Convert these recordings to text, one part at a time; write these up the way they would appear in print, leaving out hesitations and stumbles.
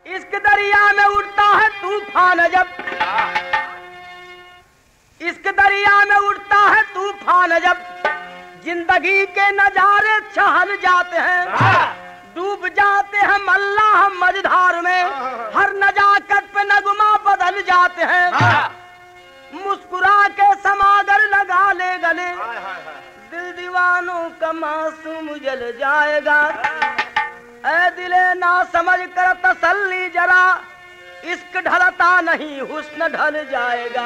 इश्क दरिया में उठता है तूफान जब, इश्क दरिया में उठता है तूफान जब, जिंदगी के नजारे छहल जाते हैं, डूब जाते हैं मल्लाह मझधार में, हर नजाकत पे नगमा बदल जाते हैं, मुस्कुरा के समागर लगा ले गले, दिल दीवानों का मासूम जल जाएगा। ऐ दिले ना समझ कर तसल्ली जरा, इश्क ढलता नहीं हुस्न ढल जाएगा।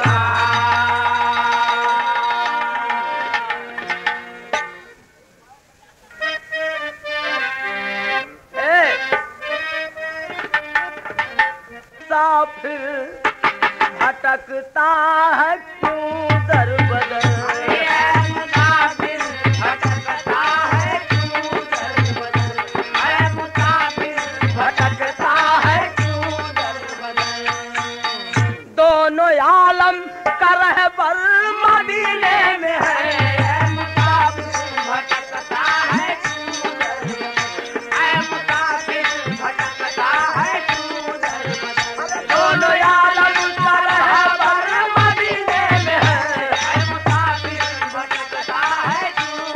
मुसाफिर भटकता है क्यों दर बदर, दोनों आलम का रहबर मदीने में है, मुसाफिर भटकता है भटकता है, दोनों आलम का रहबर मदीने में है, मुसाफिर भटकता है।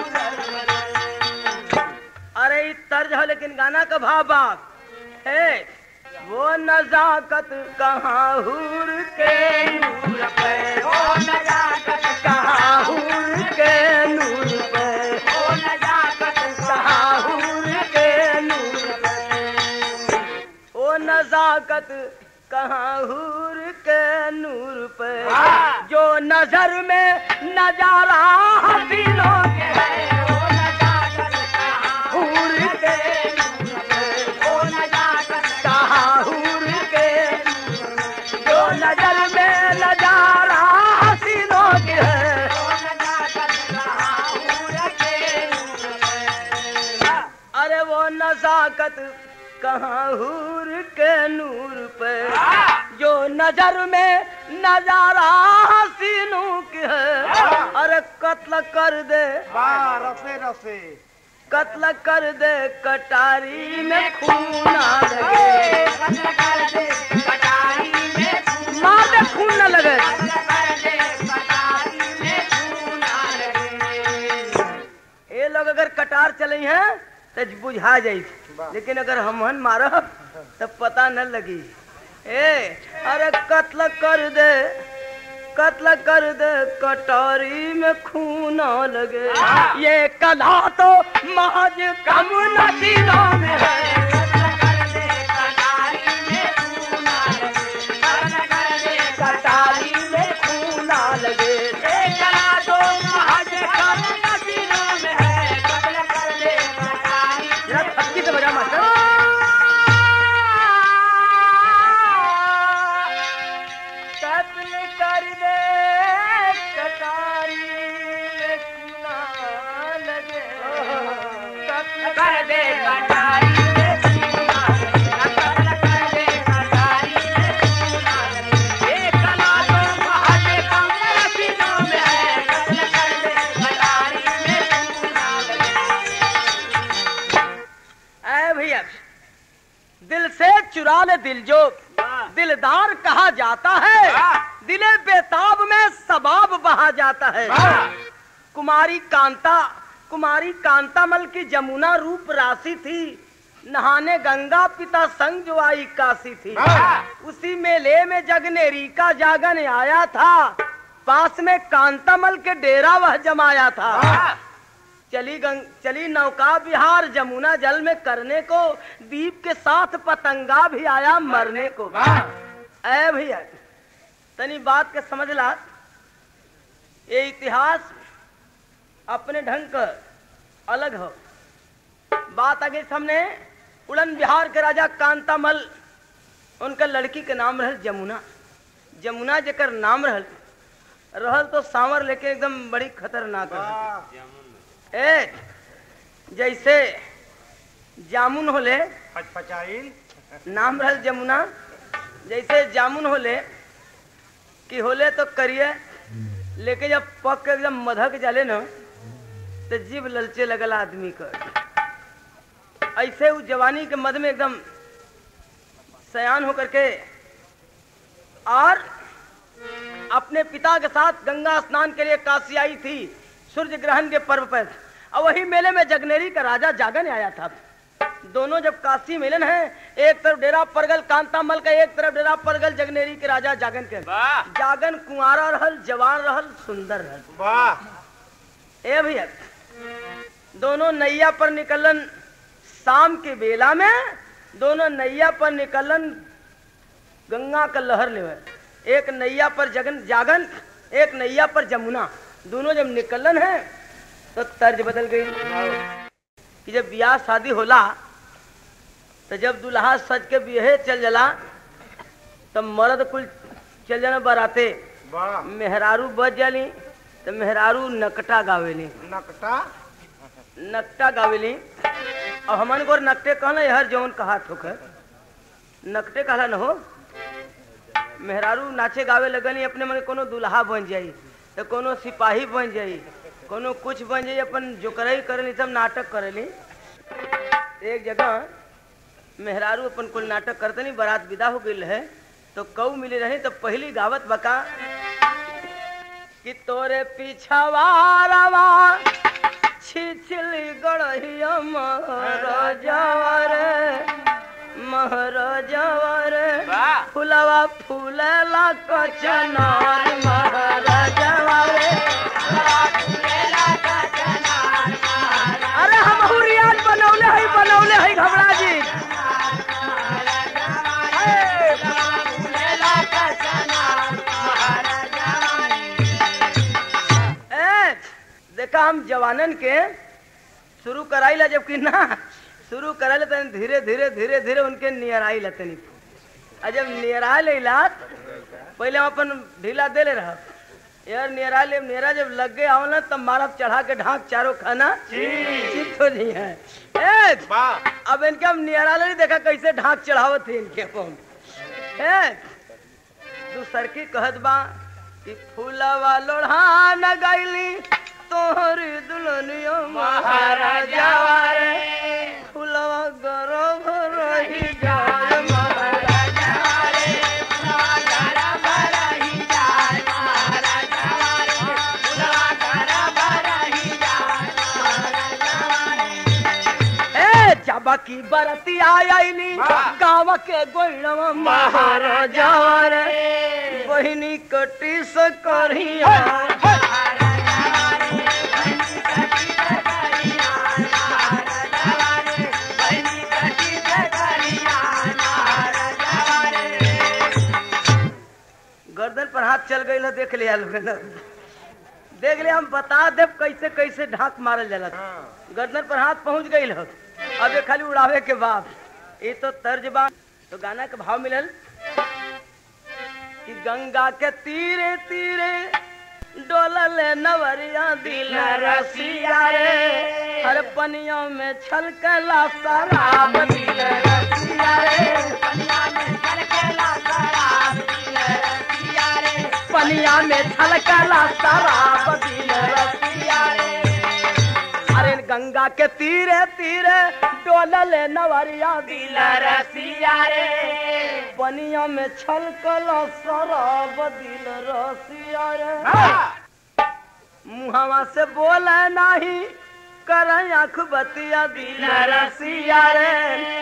अरे तर्ज है लेकिन गाना का भाव बात है, वो नजाकत कहाँ हूर के नूर पे, वो नजाकत कहाँ हूर के नूर पे, वो नजाकत कहाँ हूर के नूर पे, वो नजाकत कहाँ हूर के नूर पे, जो नजर में नजारा हसीनों के है, वो नजाकत कहाँ हूर के नूर पे, वो नजाकत कहाँ हूर के, जो नजर में नजारा हसीनों की है, वो नजाकत कहाँ हूर के नूर पे। अरे वो नजाकत कहाँ हूर के नूर पे, जो नजर में नजारा हसीनों की है। अरे कत्ल कर दे रफे रफे, कत्ल कर दे कटारी में खून ना लगे, कत्ल कर दे कटारी में खून, मार दे खून ना लगे, कत्ल कर दे कटारी में खून ना लगे। ये लोग अगर कटार चले हैं तो बुझा जाये, लेकिन अगर हमहन मारब तब पता न लगी। अरे कत्ल कर दे, कत्ल कर दे कटारी में खून ना लगे, ये कला तो महज कम नसीबों में है, कत्ल कर दे कटारी में खून ना लगे, कत्ल कर दे कटारी में खून ना लगे, ये कला तो महज कम नसीबों में है, कत्ल कर दे कटारी। जरा थपकी से बजा मास्टर। दिल से चुरा ले दिल जो दिलदार कहा जाता है, दिले बेताब में सबाब बहा जाता है। कुमारी कांतामल की जमुना रूप राशि थी, नहाने गंगा पिता संग जो आई काशी थी, उसी मेले में जगनेरी का जागन आया था, पास में कांतामल के डेरा वह जमाया था। चली नौका विहार जमुना जल में करने को, दीप के साथ पतंगा भी आया मरने को। ऐ भैया तनी बात के समझ ला, ये इतिहास अपने ढंग का अलग हो। बात आगे सामने उड़न बिहार के राजा कांतामल, उनका लड़की के नाम रहल जमुना। जमुना जेकर नाम रहल तो सांवर लेके एकदम बड़ी खतरनाक रहल। जैसे जामुन होले नाम रहल जमुना, जैसे जामुन होले कि होले तो करिए, लेके जब पक के एकदम मधक जाले न तो जीभ ललचे लगल आदमी का। ऐसे उस जवानी के मद में एकदम सयान होकर के और अपने पिता के साथ गंगा स्नान के लिए काशी आई थी सूर्य ग्रहण के पर्व पर। और वही मेले में जगनेरी का राजा जागन आया था। दोनों जब काशी मिलन है, एक तरफ डेरा परगल कांतामल का, एक तरफ डेरा परगल जगनेरी के राजा जागन के। जागन कुंवारा रहल, जवान रहल, सुंदर रहल। वाह ए भैया, दोनों नैया पर निकलन शाम के बेला में, दोनों नैया पर निकलन गंगा का लहर लेवे। एक नैया पर जागन, एक नैया पर जमुना। दोनों जब निकलन है तो तर्ज बदल गई कि जब ब्याह शादी होला तो जब दुल्हा सज के बिहे चल जला तब मर्द कुल चल जाना बराते, वाह मेहरारू बज जाली तो मेहरारू नकटा गावेली। नकटा गावेली। अब हमन को नकटे कहना हर जौन कहा ठोकर नकटे कहला न हो। मेहरारू नाचे गावे लगनी, अपने मन कोनो दुल्हा बन जाई तो कोनो सिपाही बन जाई, कोनो कुछ बन जाई, अपन जो करई करेली सब नाटक करेली। एक जगह मेहरारू अपन कुल नाटक करते नहीं, बारात विदा हो गई है तो कऊ मिले रहे तो पहली गावत बका कि तोरे पीछावारवा छिछली गढ़िया महाराजवर फुलवा फूलेला कचनार महाराजवर। अरे हम हुरियात बनौले है घबरा जी। देखा हम जवानन के शुरू कराइला, जबकि ना शुरू कराइला तो धीरे धीरे धीरे धीरे उनके नियराई लतनी। और जब नियरा लेला पहले हम अपन ढीला दे ले रहा यार, नियरा ले नियरा जब लग गए आओ ना तब मारब चढ़ा के ढाक चारों खाना चित हो नहीं है। अब इनके हम नियरा ले देखा कैसे ढाक चढ़ावत थे इनके कौन दूसर की कहत बा कि फूलवा लोढ़ा न गईली तोहरी दुल्हनिया महाराजा रे फुलवा गरभ रही जाय महाराजा रे फुलवा गरभ रही जाय महाराजा रे फुलवा गरभ रही जाय महाराजा रे। ए जाबा की बरती आईली गाँव के गोइणवा महाराजा रे बहिनी कटी से करिया गर्दन पर हाथ चल गई देख लिया लोग देख लिया। हम बता दे कैसे कैसे ढाक मारल जाला। गर्दन पर हाथ पहुंच गई हो, अब ये खाली उड़ावे के बाद ये तो तर्ज बा। तो गाना के भाव मिलल कि गंगा के तीरे तीरे डोलल नवरिया दिल रसिया रे हर पनिया में छलकला शराब दिल रसिया रे पनिया में छलकला शराब दिल रसिया रे पनिया में छलकला शराब दिल रसिया रे। अरे गंगा के तीरे तीरे डोलल नवरिया दिल रसिया रे पनिया में छलकला शराब दिल रसिया रे। मुहावा से बोले नहीं कर आँख बतिया दिल रसिया रे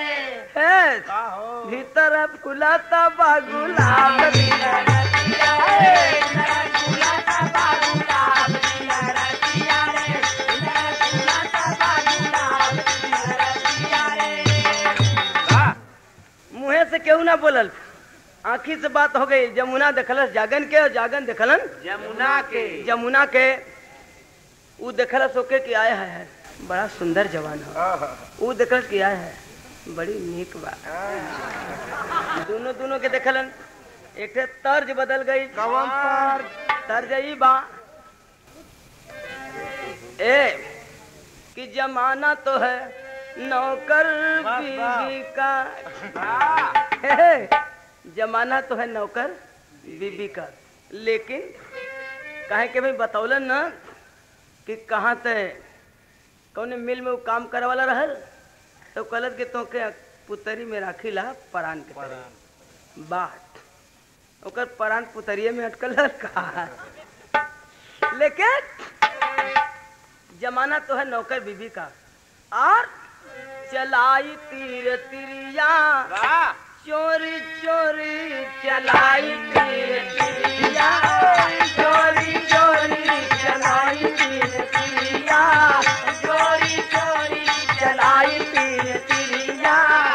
भीतर फुलाता बागुलाब दिल रसिया रे फुलाता बागुलाब दिल रसिया रे फुलाता बागुलाब दिल रसिया रे। मुँहे से क्यों ना बोलल, आँखी से बात हो गई। जमुना देखलस जागन के और जागन देखलन जमुना के ऊ देखलस ओके कि आया है बड़ा सुंदर जवान हो। ऊ देखलस कि आया है बड़ी नीक बा। दोनों के देखलन एक तर्ज बदल गई। तर्ज ई बा ए कि जमाना तो है नौकर बीवी का जमाना तो है नौकर बीबी का, लेकिन कहे के भाई बतौलन ना कि कहाँ ते कौन मिल में वो काम करे वाला रहल तो कहलत कि पुतरी में राखिला परान के तरह। बात ओकर परान पुतरिये में अटकल है का। लेकिन जमाना तो है नौकर बीबी का। और चलाई तीर तिरिया चोरी चोरी चलाई तीर तिरिया चोरी चोरी चलाई तीर तिरिया चोरी चोरी चलाई तीर तिरिया।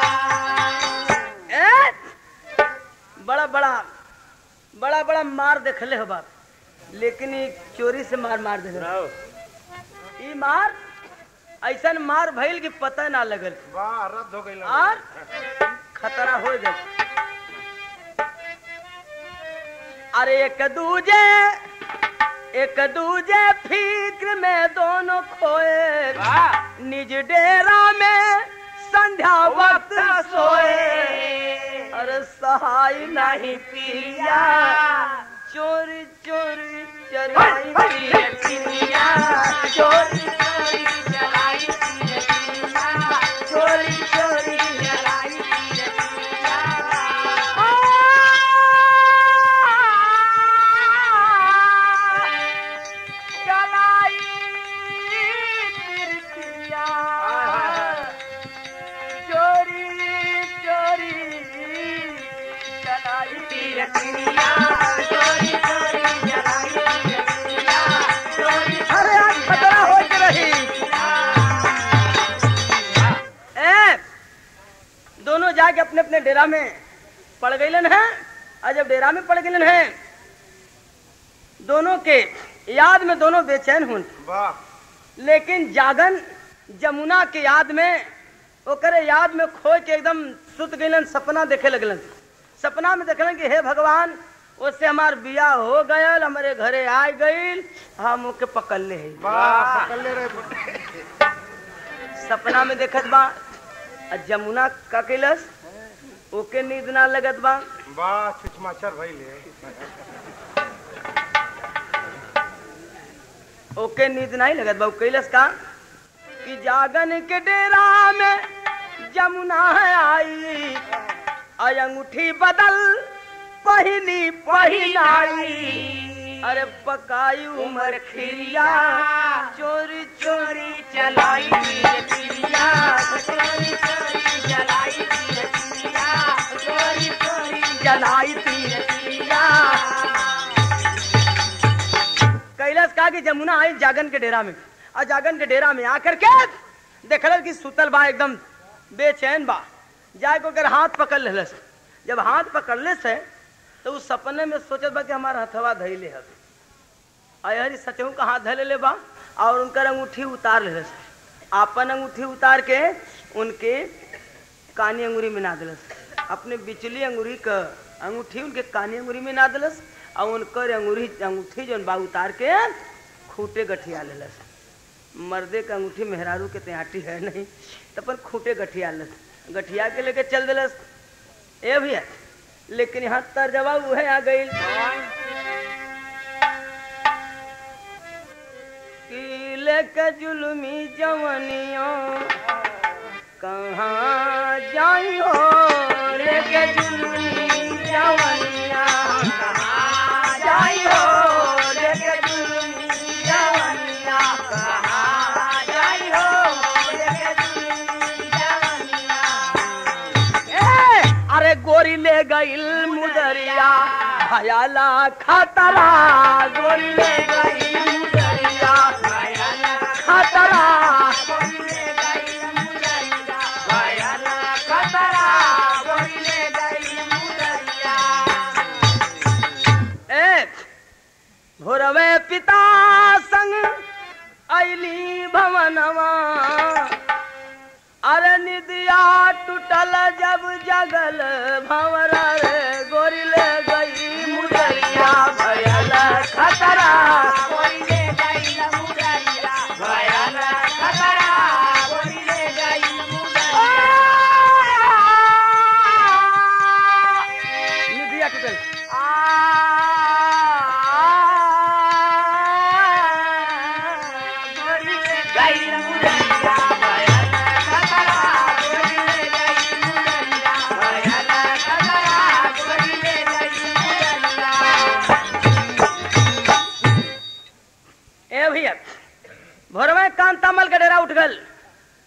बड़ा बड़ा मार देखले हो बाप, लेकिन ये चोरी से मार दे। ई मार ऐसा मार भइल कि पता ना लगल। वाह रद्द हो गई और खतरा हो गई। अरे एक दूजे फिक्र में दोनों खोए निज डेरा में संध्या वक्त सोए। अरे सहाय नहीं पिया चोरी चोरी चराई पिया चोरी चोरी चराई पिया चोरी चोरी चराई पिया। चलाई पिया चोरी चोरी चलाई पिया चोरी चोरी चलाई पिया चोरी। अरे आज खतरा हो के रही। दोनों जाके अपने अपने डेरा में पड़ गईलन है। और जब डेरा में पड़ गईलन है, दोनों के याद में दोनों बेचैन हुन। लेकिन जागन जमुना के याद में ओकरे याद में खो के एकदम सुत गईलन। सपना देखे लगलन। सपना में देखलन कि हे भगवान उससे हमार बिया हो गयल, हमारे घरे आ गईल, हम ओके पकड़ ले सपना में देखत बा। जमुना का कैलस ओके नींद ना लगत बा। वाह छुछमाचर भइले ओके नींद नहीं लगत बा। कैलस का कि जागन के डेरा में जमुना आई और अंगूठी बदल पहली पहनाई। अरे पकाई उमर खिरिया चोरी चोरी चलाई पिया चोरी चोरी चलाई पिया चोरी चोरी चलाई पिया। कैलाश कहा कि जमुना आई जागन के डेरा में। और जागन के डेरा में आकर के देखल कि सुतल बा एकदम बेचैन बा। जाके ओकर हाथ पकड़ लेलस। जब हाथ पकड़ले से तो उस सपने में सोचत बा कि हमारा हथवा धैले है। अयहरी सचहू का हाथ धैले ले बा और उनकर अंगूठी उतार लेलस। आपन अंगूठी उतार के उनके कानी अंगूरी में ना दिलस। अपने बिचली अंगूरी का अंगूठी उनके कानी अंगूरी में ना दिलस। और उनकर अंगूठी जो बा उतार के खूटे गठिया लेलस। मर्दे का अंगूठी मेहरारू के त्याटी है नहीं, तो अपन खूटे गठिया लेलस। गठिया के लेके चल दिलस। ए भैया लेकिन यहाँ तर्जवा उहे आ गई कि लेके जुल्मी जवनियों कहाँ जाई हो। लेके जुल्मी जवनिया कहाँ जाई हो। लेके जुल्मी जवनिया कहाँ जाई हो। लेके जुल्मी जवनिया। अरे गोरी ले गईल मुदरिया भयाला खतरा। गोरी ले गईल मुदरिया भयाला खतरा। गोरी ले गईल मुदरिया भयाला खतरा। गोरी ले गईल मुदरिया। भोरवे पिता संग अइली भवनवा। अरे निदिया टूटल जब जगल भंवरा रे। गोरी ले गई मुदरिया भयल खतरा। गोरी ले गई मुदरिया भयल खतरा। गोरी ले गई मुदरिया। निदिया टूटल गोरी ले गई मुदरिया भयल खतरा। गोरी ले गई मुदरिया।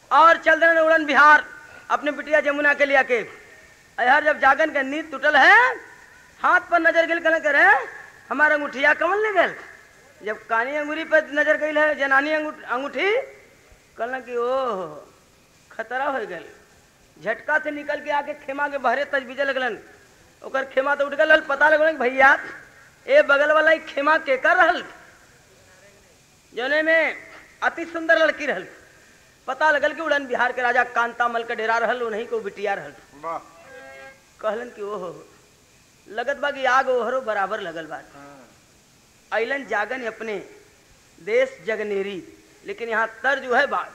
और चल रहे उड़न बिहार अपने बिटिया जमुना के लिया के। यार जब जागन का नींद टूटल है, हाथ पर नजर गिल कल करे हमारा अंगूठिया कमल ले गल। जब कानी अंगूरी पे नजर गई है जनानी अंगूठी कहना कि ओह खतरा हो गल। झटका से निकल के आके खेमा के बहरे तजबीजे लगलन। ओकर खेमा तो उठ गल। पता लगल कि भैया ए बगल वाला ही खेमा के कर रहल, जौने में अति सुंदर लड़की रहल। पता लगल कि उड़न बिहार के राजा कांतामल के डेरा रहल, उन्हीं को बिटिया रहल। कहलन कि ओहो लगत बा कि आग ओहरो बराबर लगल बा। अइलन जागन अपने देश जगनेरी, लेकिन यहाँ तर्ज है बात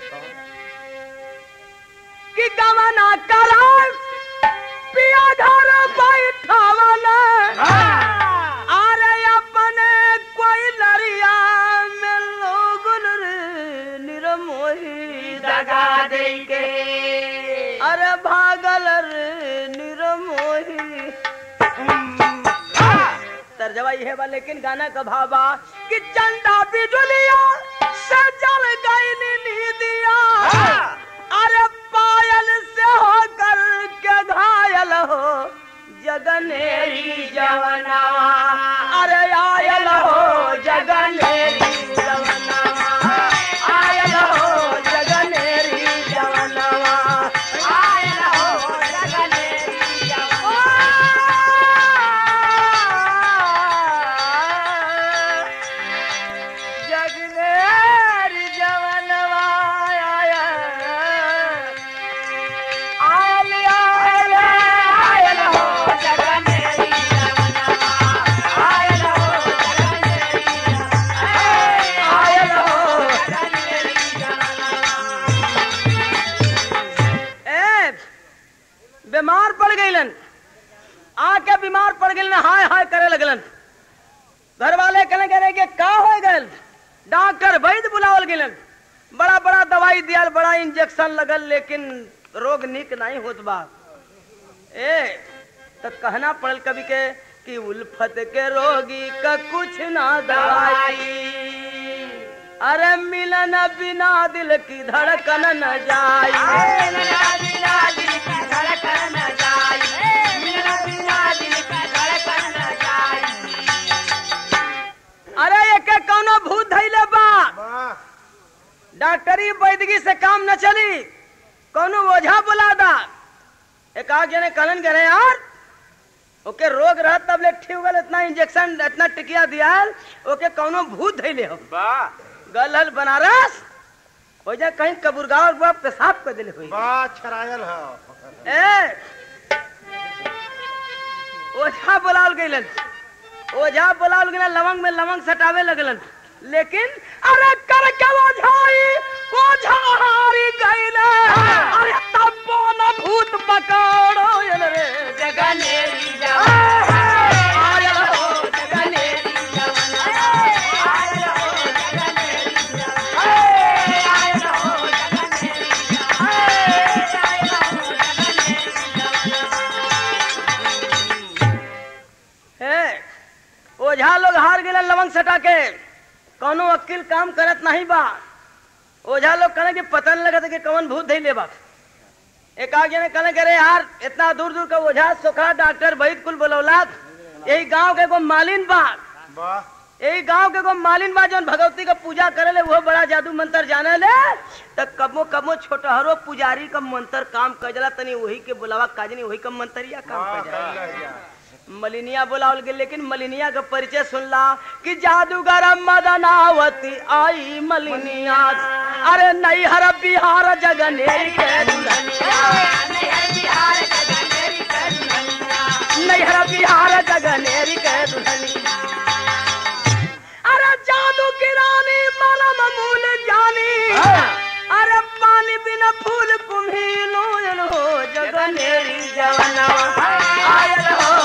कि गवना करा पिया घर बैठावला अरे अपने कोई लरिया में लोग निरमोही दगा दे के अरे भागल रे निरमोही। तर्जवा यह बा, लेकिन गाना का भावा कि चंदा बिजुलिया से जल गई नीदिया अरे पायल से होकर के घायल हो जगनेरी जवना अरे आयल हो जगनेरी जवना आयल हो जगनेरी जवना आयल हो जगनेरी जवना। जगनेरी जवनवा बीमार पड़ गईलन, आके बीमार पड़ गईलन, हाय हाय करे लगलन। घर वाले कहने करे कि का हो गल। डॉक्टर वैद्य बुलावल गईलन, बड़ा बड़ा दवाई दिया, बड़ा इंजेक्शन लगल, लेकिन रोग निक नहीं होत बा। तो कहना पड़ल कभी के कि उल्फत के रोगी का कुछ ना दवाई अरे मिलन बिना दिल की धड़कन न जाई। अरे ये के कौनो भूत धैले बा, डॉक्टरी वैद्यगी से काम न चली, कौनो ओझा बुला दा। एक आग जने कहलन करे यार ओके रोग रह तब ले ठीक गल, इतना इंजेक्शन इतना टिकिया दिया ओके कौनो भूत धैले हो गल बनारस हो जा कहीं कबूरगांव बाप पेशाब कर दिले हुई छरायल ओझा बुलाल गईलन, ओझा बुलाल गईलन, लवंग में लवंग सटावे लगलन, लेकिन अरे कर के ओझा हारी गईले अरे तब न भूत पकड़ो रे जगनेरी जवना आयल हो जगनेरी जवना आयल हो जगनेरी जवना आयल हो जगनेरी जवना आयल हो जगनेरी जवना। ओझा लोग हार गए लवंग सटा के, कौनो वकील काम करत नहीं बा। ओझा लोग कहने के पता नहीं लगा कि कौन भूत धैले बा। एक आगे ने कहने करे यार इतना दूर दूर का ओझा सोखा डॉक्टर वैद्य कुल बोलौला, यही गांव के को मालिन बा, यही गांव के को मालिन बा जौन भगवती का पूजा करे ले वो बड़ा जादू मंत्र जाने ले। तो कबो कबो छोटहरो पुजारी का मंत्र काम कर जाला, तनी वही के बुलावा काजनी वही का मंत्रिया काम कर जाला। मलिनिया बुलावल गई, लेकिन मलिनिया का परिचय सुनला कि जादूगर मदनावती आई मलिनिया अरे नैहर बिहार जगनेरी के दुल्हनिया नैहर बिहार जगनेरी के दुल्हनिया अरे जादू की रानी मलम मूल जानी अरे पानी बिना फूल कुम्हीनो हो जगनेरी जवना आयल हो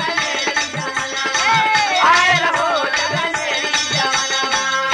आयल हो जगनेरी जवना।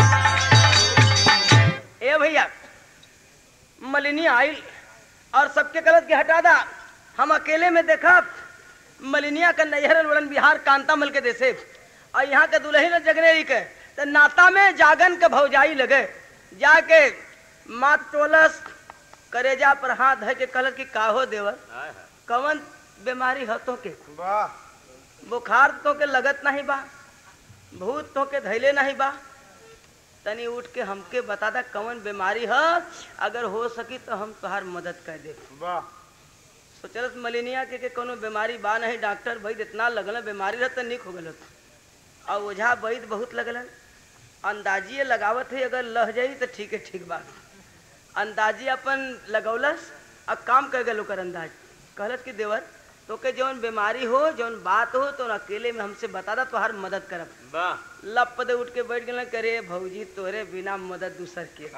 ए भैया मलिनी आयल और सबके गलत के हटा दा, हम अकेले में देखा मलिनिया का नैहर उड़न बिहार कांतामल के देसे और यहाँ के दुल्हन जगनेरी के तो नाता में जागन के भौजाई लगे, जाके मात टोलस करेजा पर हाथ धर के कहल कि काहो देवर कवन बीमारी हो तो के वाह बुखार तो के लगत नहीं बा भूत तो के धैले नहीं बा तनी उठ के हमके बता दा कवन बीमारी है अगर हो सकी तो हम तुहार मदद कर दे। वाह सोचलस मलिनिया के कोनो बीमारी बा नहीं डॉक्टर वैद इतना लगल बीमारी रह तो निक हो गल और ओझा वैद बहुत लगल अंदाजिए लगावत है अगर लह जाई तो ठीक है ठीक बा अंदाजी अपन लगौलस अब काम कर गल ओकर अंदाज कहलस कि देवर तो के जौन बीमारी हो जौन बात हो तो अकेले में हमसे बता दा तो हर मदद करब। वाह लप दे उठ के बैठ गए करे भौजी तोरे बिना मदद दूसर के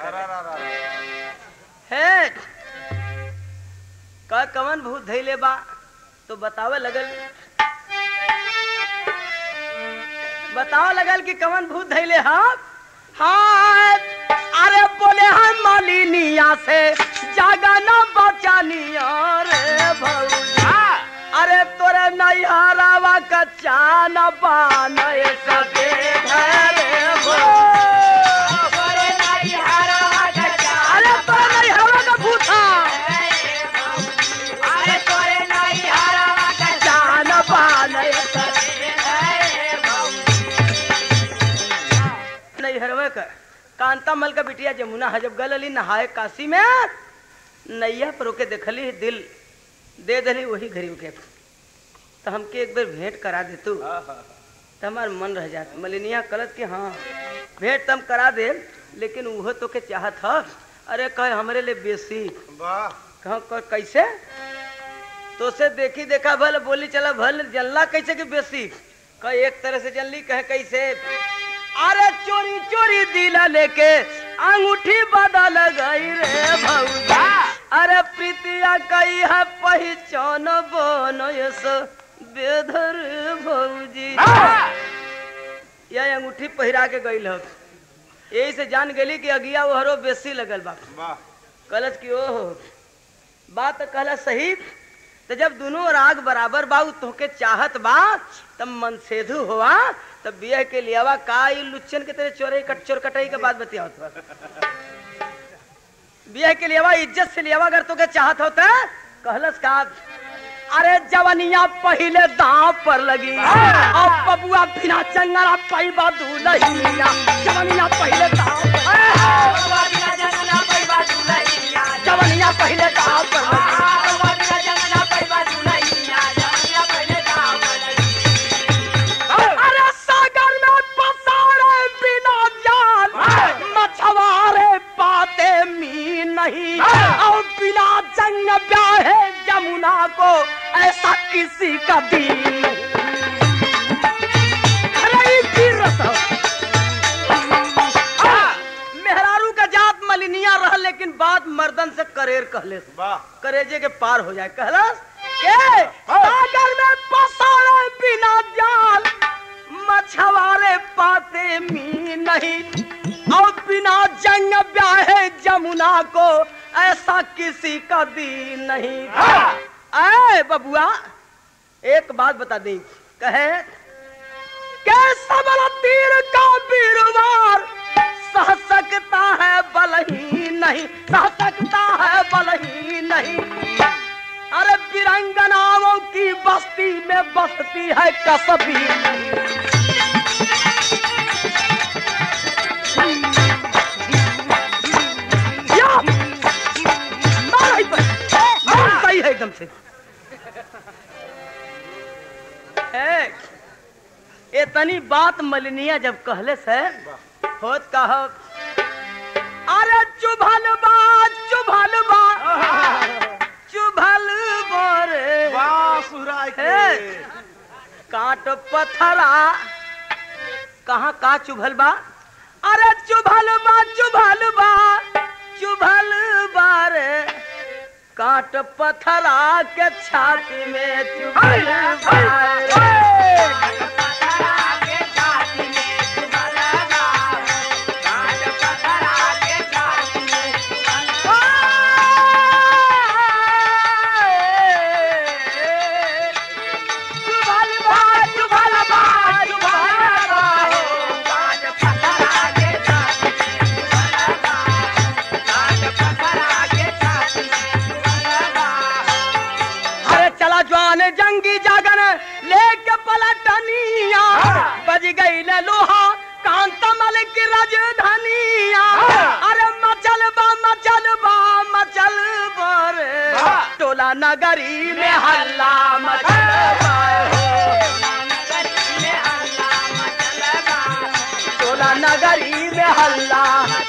है का कवन भूत धैले बा तो बतावे लगल कि कवन भूत धैले हाँ अरे बोले हम मालिनिया से जागा ना बचानिया रे भौजा अरे तोरे नैहरावा कच्चा न पान सके अरे तोरे नैहरावा का भूता अरे तोरे नैहरावा कच्चा न पान नैहरवा का कांता मल का बिटिया जमुना हजब गल अली नहाए काशी में नैया पर ओके देखली दिल दे दली वही गरीब के तो हमके एक बार भेंट करा दे तू तो हमार मन रह जात मलिनिया कलत कि हाँ भेंट तम करा दे लेकिन वो तो के चाहत है अरे कहे हमरे लिए बेसी कह कैसे तो से देखी देखा भल बोली चला भल जल्ला कैसे कि बेसी कह एक तरह से जल्ली कहे कैसे अरे चोरी चोरी दिला लेके अंगूठी बदल गई रे भौजा अरे प्रीतिया कही है पहचान बनस बेधर भौजी यह अंगूठी पहिरा के गई हो यही से जान गली कि अगिया वहरो बेसी लगल बा कलच की ओहो बात कहला सही तो जब दोनों राग बराबर बा तोके चाहत बा तब मनसेधु हुआ तब बिया के लियावा का लुच्चन के तेरे चोर कटाई के बाद बतिया बिया के लियावा इज्जत से लियावा अगर तोके चाहत होता कहलस का अरे जवनिया पहले दांव पर लगी और बबुआ बिना चंगरा पैबा दूल्हिया जवनिया पहले दांव जवनिया पहले दांव पर अरे सागर में पसारे बिना जाल मछुआरे पाते मी नहीं और बिना जंग ब्याहे जमुना को ऐसा किसी का भी मेहरारू का जात मलिनिया रह लेकिन बात मर्दन से करेर कहले करेजे के पार हो जाए कहलस के सागर में पसारे बिना जाल मछुआरे पाते मी नहीं और बिना जंग ब्याहे जमुना को ऐसा किसी का दी नहीं ऐ बबुआ एक बात बता दी कहे कैसा तीर का बीरवार सह सकता है बल ही नहीं सह सकता है बल ही नहीं अरे बिरंगनाओं की बस्ती में बसती है कसबी सही है एकदम से इतनी बात मलिनिया जब कहले से होत कह अरे चुभल बा चुभल बा चुभल बोरे काट पथरा कहाँ का चुभल बा अरे चुभल बा चुभल बा चुभल बारे काट पथरा के छाती में चुभल बारे बज गई न लोहा कांतमल की राजधानिया अरे मचल रे टोला नगरी में हल्ला मचल टोला नगरी में हल्ला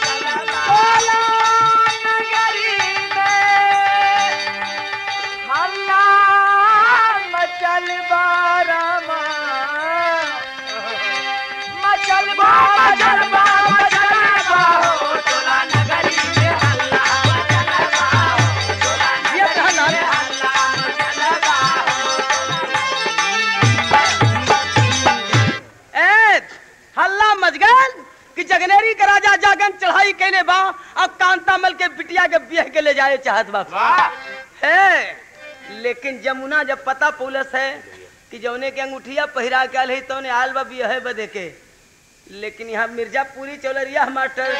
कि जगनेरी का राजा जागन चढ़ाई कैले बा अब कांतामल के बिटिया के बियाह के ले जाए चाहत बा है। लेकिन जमुना जब पता पुलिस है कि जौने के अंगूठिया पहिरा के आल है तो आल बा बियाह बदे के, लेकिन यहाँ मिर्जापुरी चौलरिया मास्टर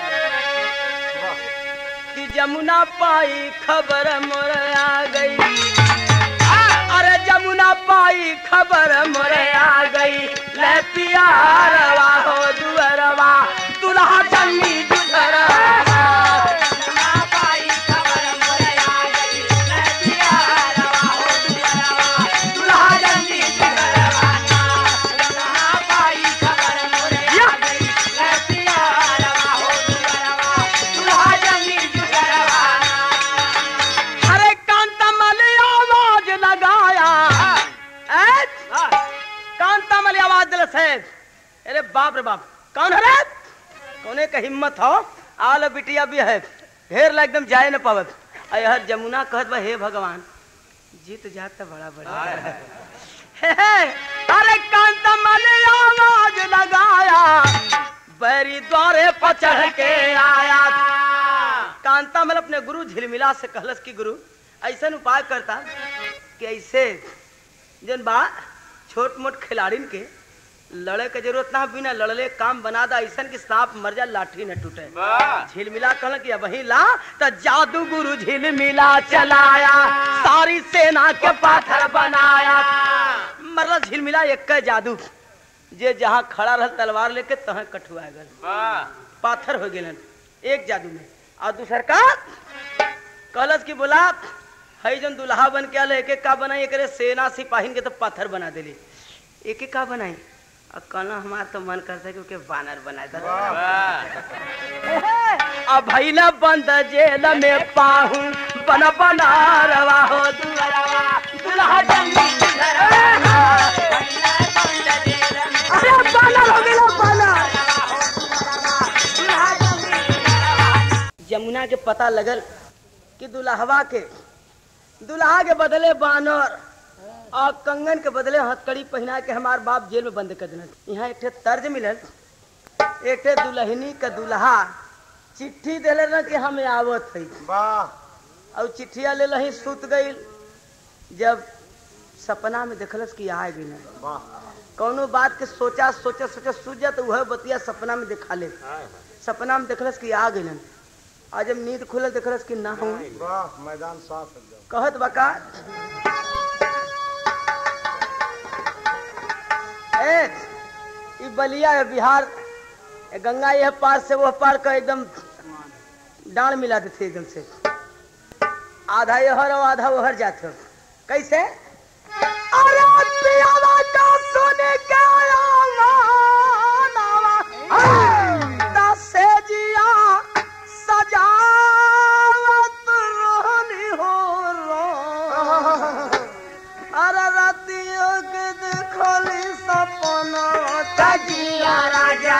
कि जमुना पाई खबर मोर आ गई अरे जमुना पाई खबर मोर आ गई ले पियारवा हो दुअरवा दुल्हा चन्नी दुधरवा जमुना पाई खबर मोर आ गई ले पियारवा हो दुअरवा दुल्हा चन्नी दुधरवा जमुना पाई खबर मोर आ गई ले पियारवा हो दुअरवा दुल्हा चन्नी दुधरवा। अरे कांतामल आवाज लगाया कांतामल आवाज दिल से अरे बाप रे बाप कौन है रे कौने का हिम्मत हो आल बिटिया भी है ढेर ला एकदम जाए न पावत हर जमुना कहत बा हे भगवान जीत जात तो बड़ा बड़ा अरे कांतामल आवाज लगाया बैरी द्वारे पर चढ़ के आया। कांतामल अपने गुरु झिलमिला से कहलस की गुरु ऐसा उपाय करता कि ऐसे जन बा छोट मोट खिलाड़िन के लड़े के जरूरत ना बिना लड़ले काम बना दा ऐसा कि सांप मर जा लाठी न टूटे। झिलमिला कहल कि वही ला तो जादू गुरु झिलमिला चलाया सारी सेना के पाथर बनाया। मतलब झिलमिला एक जादू जे जहाँ खड़ा रह तलवार लेके तहाँ कठुआ गल पाथर हो गए एक जादू में। और दूसर का कलश की बोला हई जन दुल्हा बन के आले एक का बनाई एक सेना सिपाहीन के तो पत्थर बना देली एक का बनाई और कहना हमारा तो मन करता है क्योंकि बानर बना दे अब भैला बंद जेल में पाहुन बना बना रवा हो दुल्हा जंगी अरे बानर हो गया बानर। जमुना के पता लगल कि दुल्हवा के दुल्हा के बदले बानर और कंगन के बदले हथकड़ी पहना के हमार बाप जेल में बंद कर देना। यहाँ एक तर्ज मिलल एक दुल्हनी का दुल्हा चिट्ठी दिले ना कि हमें आवत है और चिट्ठिया ले लही सुत गई जब सपना में देखलस कि आ गई कौनो बात के सोचा सोचा सोचा सूझा तो वह बतिया सपना में दिखा ले सपना में देखलस कि आ गई आज जब नींद खुलल देखलस कि ना हूँ मैदान साफ कहत बका बलिया है बिहार गंगा यह पार से वह पार का एकदम डांड मिला देते एकदम से आधा यहर और आधा वहर जाते कैसे अरे सुने के से जिया सजावत रोहनी हो अरे रातियों के देखली सपना तजिया राजा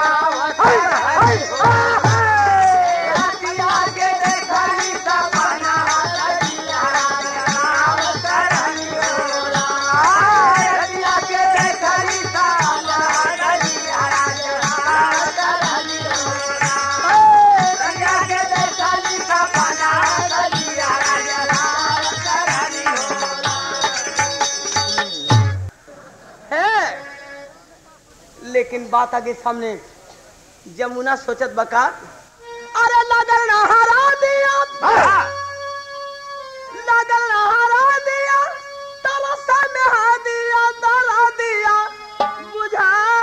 लेकिन बात आगे सामने जमुना सोचत बका अरे लगल नहरा दिया लगल नहरा दिया तरसा नहा दिया दरा दिया बुझा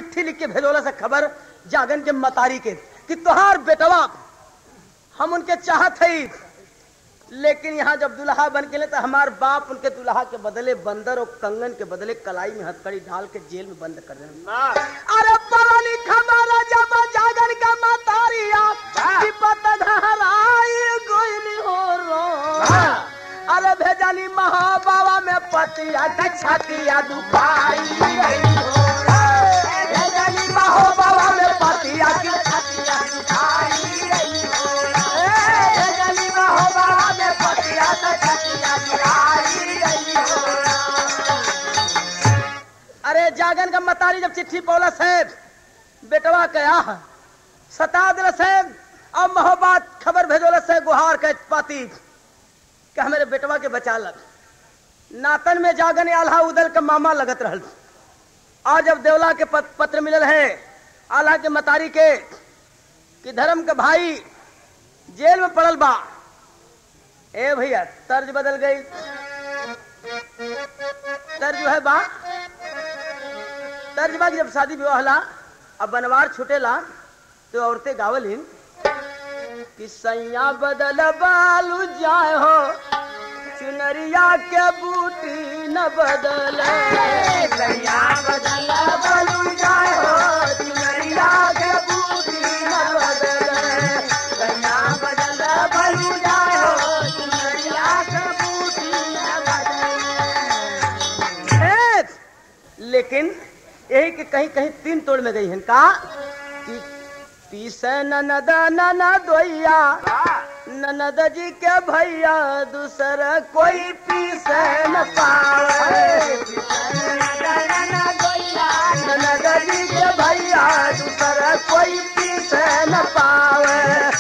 चिट्ठी लिख के भेजोला से खबर जागन के मतारी के कि तोहार बेटवा हम उनके चाहत है, लेकिन यहाँ जब दुल्हा बन के ले तो हमार बाप उनके दुल्हा के बदले बंदर और कंगन के बदले कलाई में हथकड़ी डाल के जेल में बंद कर देना। अरे परानी खबर जब जागन का मतारिया विपत घराई गोइली हो रो। अरे भेजाली महाबाबा में पतिया की छतिया दुखाई हो। भेजाली महाबाबा में पतिया की छतिया दुखाई हो। भेजाली महाबाबा में पतिया की छतिया दुखाई हो। अरे जागन का मतारी जब चिट्ठी पौला साहब बेटवा कया सता दिल साहब अब मोहब्बत खबर भेजोला से गुहार के पाती कि मेरे बेटवा के बचा लग। नातन में जागन आल्हा उदल के मामा लगत रहल। आज जब देवला के पत्र मिलल है आल्हा के मतारी के कि धर्म के भाई जेल में पड़ल बा। ए भैया तर्ज बदल गई, तर्ज जो है बा तर्ज बा कि जब शादी विवाह ला अब बनवार छुटेला तो औरतें गावलिन कि सैया बदल बालू जाए हो चुनरिया के बूटी न बदले। सैया बदल बालू जाए हो चुनरिया के बूटी न बदले। सैया बदल बालू जाए हो चुनरिया के बूटी न बदले। लेकिन यही कि कहीं कहीं तीन तोड़ में गई है का कि पीसे ननद ननदोइया ननद जी के भैया दूसरा कोई पीसे न पावे। ननद जी के भैया दूसरा कोई पीसे न पावे।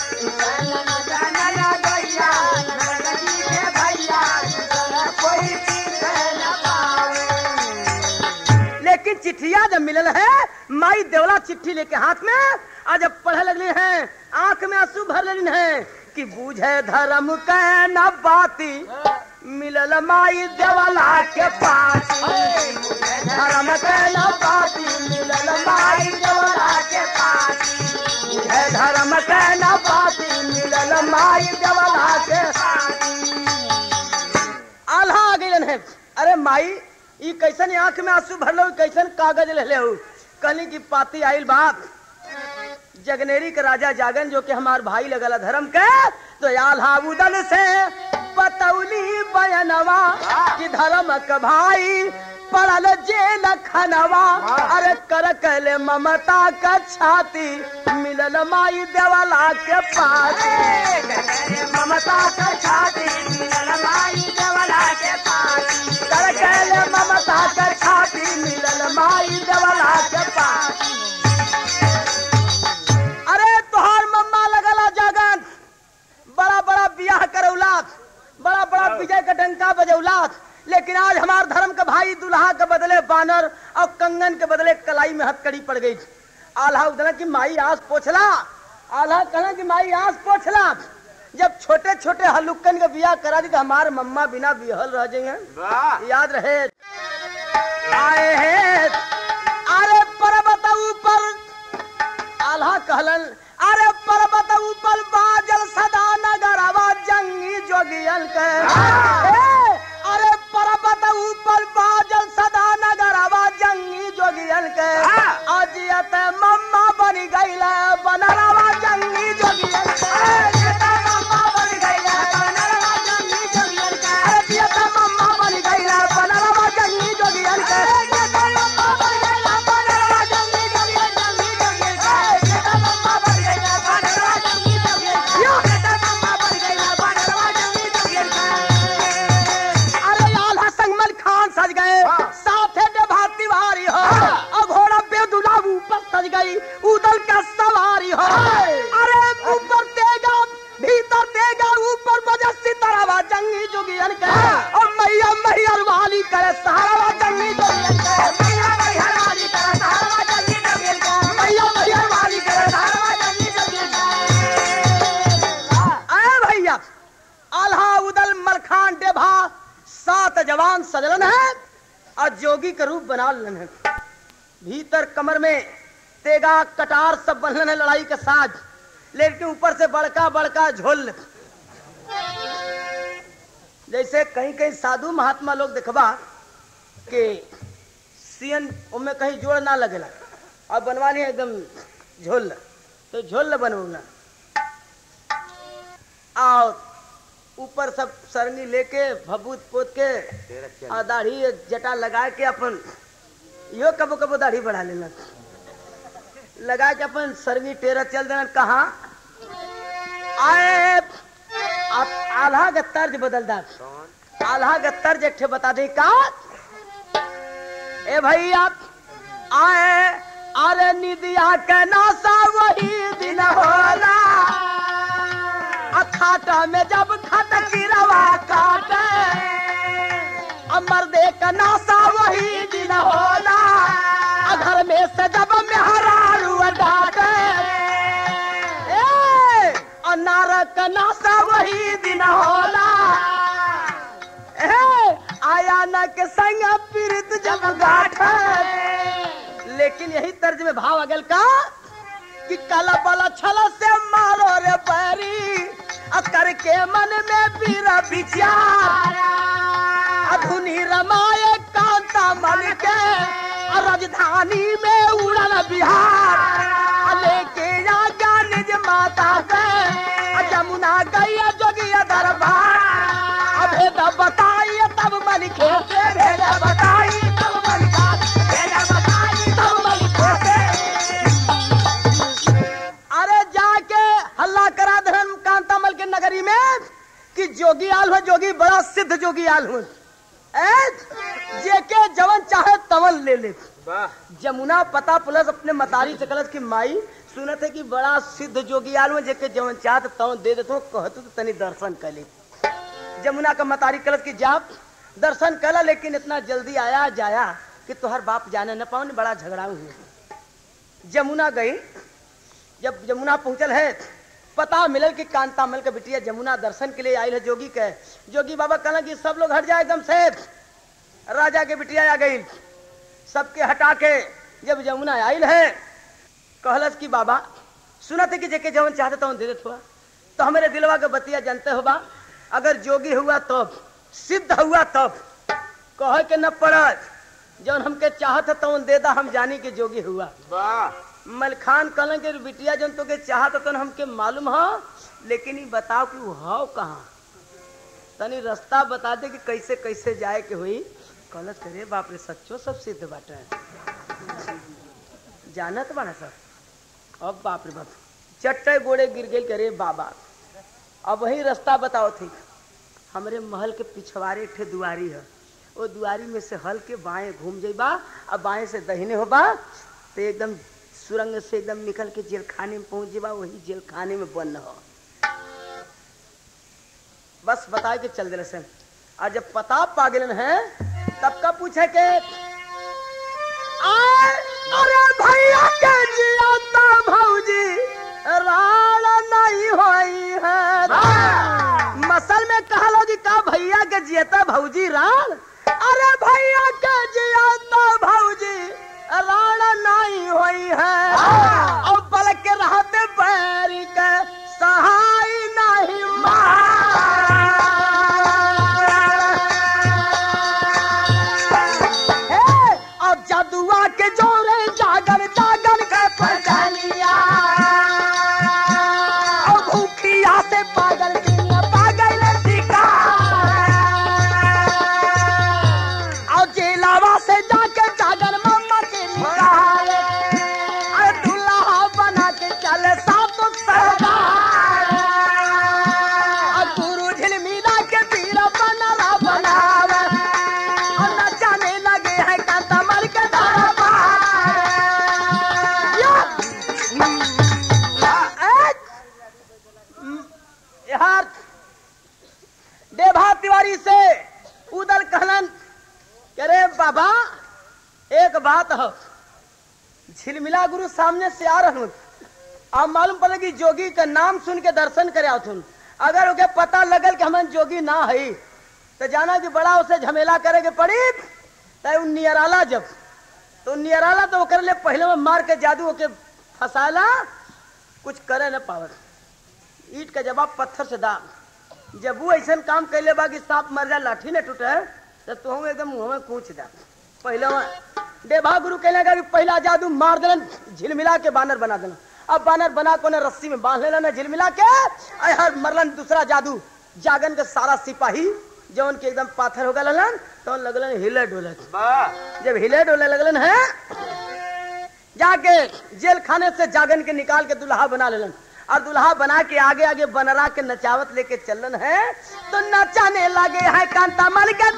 लेकिन चिट्ठिया जब मिलल है माई देवला चिट्ठी लेके हाथ में आज जब पढ़े लगली हैं आंख में आंसू भर लेनी है कि बूझे धर्म के न बाती मिलल माई देवला के पास। धर्म के न बाती मिलल माई देवला के पास। बूझे धर्म के न बाती मिलल माई देवला के पास। आल्हा आ गई है। अरे माई ई कैसन आंख में आंसू भरलो कैसन कागज ले ले कली की पाती आइल बाप जगनेरी के राजा जागन जो कि हमार भाई लगल धर्म के तो आल्हा उदल से पतौली बयनवा कि धर्म का भाई पड़ल जेल खनवा। अरे कर कले ममता का छाती मिलल माई देवला के पास। ममता का छाती मिलल माई देवला के पास। कर कले ममता का छाती मिलल माई देवला के पास। अरे तुहार मम्मा लगला जागन बड़ा बड़ा बियाह करौलात बड़ा बड़ा विजय का डंका बजौलात, लेकिन आज हमार धर्म के भाई दुल्हा के बदले बानर और कंगन के बदले कलाई में हथकड़ी पड़ गई। आल्हा उदला की माई आस पोछला। आल्हा कहना कि माई आस पोछला जब छोटे छोटे हलुक्कन के बियाह करा दी तो हमार मम्मा बिना बिहल रह जाएंगे। याद रहे आए हैं अरे पर्वत ऊपर आल्हा कहलन अरे पर्वत ऊपर बाजल सदा नगरवा जंगी जोगियल के। अरे पर्वत ऊपर बाजल सदा नगरवा जंगी जोगियल के। अजियत मम्मा बन गईल बनरवा जंगी जोगियल के। मम्मा बन गईल बनरवा जंगी जोगियल के। अजियत मम्मा बन गईल बनरवा जंगी जोगियल के। उदल का सवारी हो। अरे ऊपर तेगा भीतर तेगा ऊपर बजा सितारा जंगी जोगियन के। और मैया मैया वाली करे सहारा जंगी जोगियन के। मैया मैया वाली करे सहारा जंगी जोगियन के। मैया मैया वाली करे सहारा जंगी जोगियन के। अरे भैया आल्हा उदल मलखान डेभा 7 जवान सजलन है और जोगी का रूप बना लेन है। भीतर कमर में तेगा कटार सब बंधन है लड़ाई का साज, लेकिन ऊपर से बड़का बड़का झोल। जैसे कहीं कहीं साधु महात्मा लोग देखबा कि सियन उनमें कहीं जोड़ ना लगेला और बनवा लिया एकदम झोल, तो झोल बनवना और ऊपर सब सरनी लेके भभूत पोत के और दाढ़ी जटा लगा के अपन यो कबो कबो दाढ़ी बढ़ा लेना, लगा के अपन सरनी टेरा चल देना। कहा आए आप आल्हा का तर्ज बदलदार, आल्हा का तर्ज एक बता दे का। ए भाई आप आए अरे निदिया के नासा वही दिन होला, अखाटा में जब खट गिरवा काटे, अमर दे का नासा वही दिन होला, घर में से जब मेहरारू डाटे, नारक का नासा वही दिन होला, आया न के संग पीड़ित जब गाठे। लेकिन यही तर्ज में भाव अगल का कि काला बाला छला से मारो रे पैरी, अकर के मन में पीरा विचार, अधुनी रमाए कांता मन के, राजधानी में उड़न बिहार, लेके आगा निज माता के, जमुना गई जोगिया दरबार, भेद बताई तब मन खेते, भेद बताई तब मन भेद बताई तब मन खेते। अरे जाके हल्ला करा धर्म कांतामल के नगरी में कि जोगी आल हो, जोगी बड़ा सिद्ध जोगी आल हो, जेके जवन चाहे तवन ले ले। जमुना पता पुलिस अपने मतारी से कलस की माई सुनत है कि बड़ा सिद्ध जोगी आल में जेके जवन चाहत तवन दे देतो, कहतु तो तनी दर्शन कर ले। जमुना का मतारी कलस की जाप दर्शन कला, लेकिन इतना जल्दी आया जाया कि तुहर बाप जाने न पाओ, बड़ा झगड़ा हुआ। जमुना गई, जब जमुना पहुंचल है पता मिलल कि कांतामल का बिटिया जमुना दर्शन के लिए आई है जोगी के। जोगी बाबा कहला कि सब लोग हट जाए एकदम से। राजा के बिटिया आ गई, सबके हटा के जब जमुना आयल है कहलस कि बाबा सुनत है कि जेके जवन चाहते तो दे देत हुआ, तो हमारे दिलवा के बतिया जानते हो बा, अगर जोगी हुआ तब, सिद्ध हुआ तब, कहे के न पड़त, जौन हमके चाहत है तो दे दा, हम जानी के जोगी हुआ। मलखान कहलन के बिटिया जौन तो के चाहत तो हमके मालूम है, लेकिन ये बताओ कि वो हाव कहाँ, तनी रास्ता बता दे कि कैसे कैसे जाए के हुई। कहलत करे बाप रे सच्चो सब सिद्ध बाटे, जानत बाना सब। अब बाप रे बाप चट्टे गोड़े गिर गए, करे बाबा अब वही रास्ता बताओ थी। हमरे महल के पिछवाड़े एक दुआरी है, वो दुआरी में से हल के बाएं घूम जाइबा, अब बाएं से दहिने होबा तो एकदम सुरंग से एकदम निकल के जेल खाने में पहुंच जाबा, वही जेल खाने में बंद हो। बस बता के चल दिले से। आज जब पता पागलन है तब का पूछे के अरे भैया के जियाता भौजी राण नहीं होई है। मसल में कहलो कि का भैया के जियाता भौजी राण, अरे भैया के जियाता भौजी राण नहीं होई है, और बल के रहते बैरी के सहाय नहीं और जादुआ के जोरे जागर जागर के पहचानिया, और भूखिया से पागल पागल दिखा, और जेलावा से जाके जागर मम्मा के निकाले, अरे दूल्हा बना के चले सातों सरदार, और गुरु झिलमिला के पीरा बना बनावे, और न जाने लगे हैं कांतामल के देभा तिवारी से उदल कहलन करे बाबा एक बात हो, झिलमिला गुरु सामने से आ रहा हूं, अब मालूम पड़े कि जोगी का नाम सुन के दर्शन करे आथुन, अगर उके पता लगल कि हम जोगी ना है तो जाना कि बड़ा उसे झमेला करे के पड़ी। तो नियराला जब तो नियराला तो ओकर ले पहले में मार के जादू ओके फसाला, कुछ करे न पावत। ईट का जवाब पत्थर से दा। जब वो ऐसा काम कैले बा कि सांप मर जा लाठी न टूटे, तो तू एकदम मुंह में कूच दा। पहले देवा गुरु कहलेगा कि पहला जादू मार देलन, झिलमिला के बानर बना देलन। अब बानर बना को रस्सी में बांध लेलन झिलमिला के, हर मरलन। दूसरा जादू जागन के सारा सिपाही जौन के एकदम पाथर हो गलन, तो लगलन हिले डोले। जब हिले डोले लगलन है, जाके जेल खाने से जागन के निकाल के दुल्हा बना लेलन। और दुल्हा बना के आगे आगे बनरा के नचावत लेके चलन है, तो नचाने लगे है कांता मल के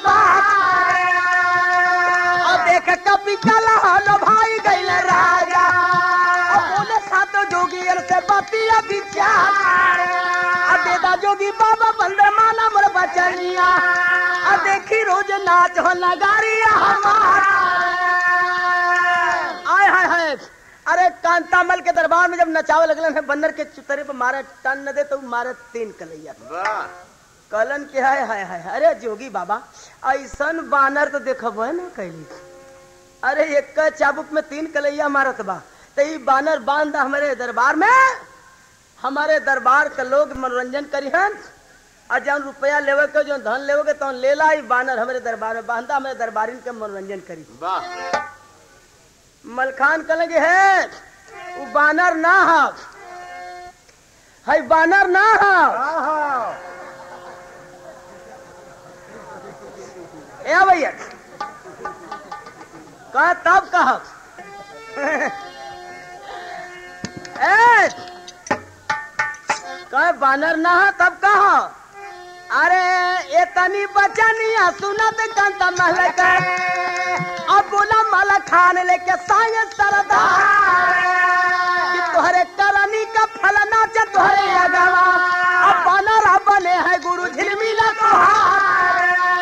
देख कपी कला लो भाई गईल राजा। बोले सातो जोगी से बतिया विचार, देदा जोगी बाबा बंदे माना मोर बचनिया। देखी रोज नाच हो नगारिया हमार। आय हाय हाय, अरे कांतामल के दरबार में जब नचावे लगलन है, बंदर के चुतरे पे मारे टन न दे तो मारे 3 कलैया। कलन के हाय हाय हाय, अरे जोगी बाबा ऐसन बानर तो देखब न कैली। अरे एक चाबुक में 3 कलैया मारत बा, तो ये बानर बांधा हमारे दरबार में। हमारे दरबार के लोग मनोरंजन करिहन, और जौन रुपया लेवे के जो धन लेवे के तो ले ला। बानर हमारे दरबार में बांधा, हमारे दरबारिन के मनोरंजन करी। मलखान कलेंगे है वो बानर ना है, बानर ना है भैया। कहा तब कहा कहा बानर ना है तब कहा। अरे ये तनी बचनिया सुनत कंता महल का, अब बोला माला खान लेके साय सरदार कि तोहरे करनी का फल नाचे तोहरे अगवा। अब बानर बने है गुरु झिलमिला तोहार।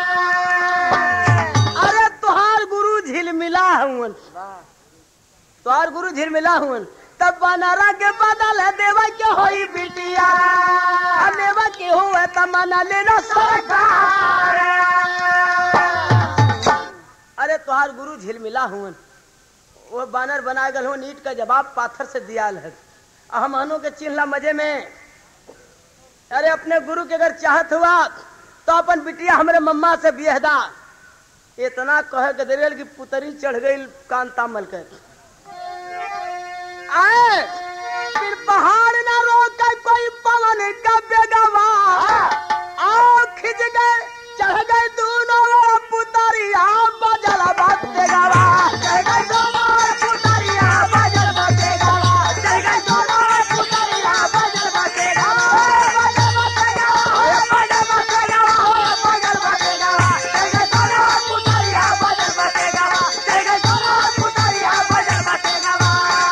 अरे तुहार गुरु झिलमिला हुन, तुहार गुरु झिलमिला हुन। तब बानरा के बदल है देवा के होई बिटिया, देवा के हुए तमन्ना लेना सरकार। अरे तुहार गुरु झिलमिला हुन, वो बानर बना गल हो। नीट का जवाब पाथर से दिया है। हम अनु के चिन्हला मजे में। अरे अपने गुरु के अगर चाहत हुआ तो अपन बिटिया हमारे मम्मा से बियहदा। इतना कहे के दरियल की पुतरी चढ़ गई कांतामल के। आए फिर पहाड़ ना रोक कोई पवन का बेगवा, आओ खिंच गए चढ़ गए दोनों पुतरिया बजल बाते गवा। चढ़ गए दोनों पुतरिया बजल बाते गवा, चढ़ गए दोनों पुतरिया बजल बाते गवा, बजल बाते गवा, बजल बाते गवा, बजल बाते गवा। चढ़ गए दोनों पुतरिया बजल बाते गवा, चढ़ गए दोनों पुतरिया बजल बाते गवा।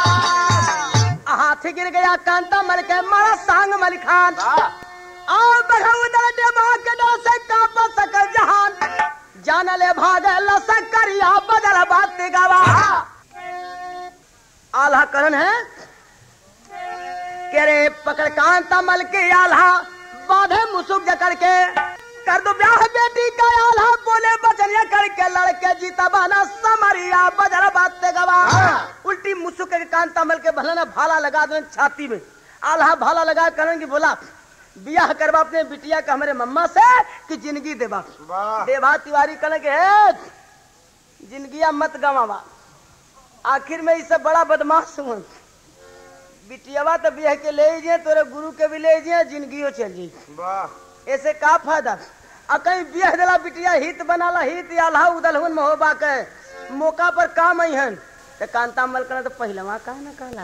हाथी गिर गया कांतामल के मारा सांग मलिखान। और बढ़ा दिमाग के डर से कांप सकल जहान, जान ले भागे लसक करिया बदल बाते गवा। आल्हा करण है के रे पकड़ कांतामल के आल्हा बांधे मुसुक जकड़ के, कर दो ब्याह बेटी का आल्हा बोले बचनिया करके लड़के जीता बना समरिया बदल बाते गवा। उल्टी मुसुक के कांतामल के भला भाला लगा दो छाती में। आल्हा भाला लगा करण की बोला बियाह करवा अपने बिटिया का हमारे मम्मा से कि जिंदगी देवा। देवा तिवारी कन के जिंदगिया मत गवावा। आखिर में इसे बड़ा बदमाश हूँ। बिटियावा तो बियाह के ले जाए, तोरे गुरु के भी ले जाए, जिंदगी चल जाए। ऐसे का फायदा। कहीं बियाह दिला बिटिया हित बनाला हित आल्हा उदलहुन महोबा के मौका पर काम आई हन। तो कांतामल कना तो पहलवा का न कहला,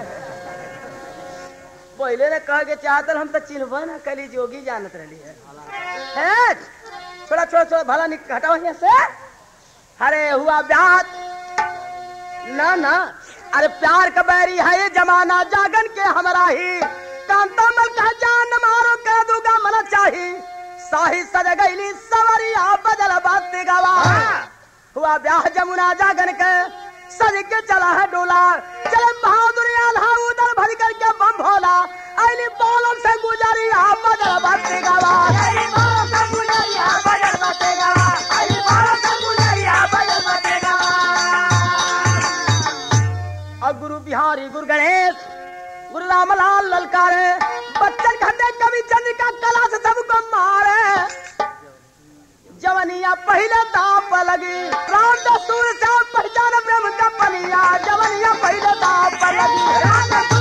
पहले ने कह के चाहत हम तो चिन्हब न कली जोगी जानत रही है। छोड़ा छोड़ा छोड़ा भला हटाओ यहाँ से। अरे हुआ ब्याह ना ना, अरे प्यार का बैरी है ये जमाना जागन के हमारा ही। कांतामल का जान मारो कह दूंगा मन चाही, साही सज गईली सवरिया बदल बाते गवा। हुआ ब्याह जमुना जागन के सज के चला है डोला, चले बहादुर आल्हा उधर भर करके बम भोला। अली बालों से गुजरिया बदल बाते गवा, अली बालों से गुजरिया बदल बाते गवा, अली बालों से गुजरिया बदल बाते गवा। गुरु रामलाल ललकारे बच्चन घटे कवि चंद्रिका कला से सबको मारे जवनिया पहले दाप लगी राम दस्तूर से पहचान ब्रह्म का पनिया जवनिया पहले दाप लगी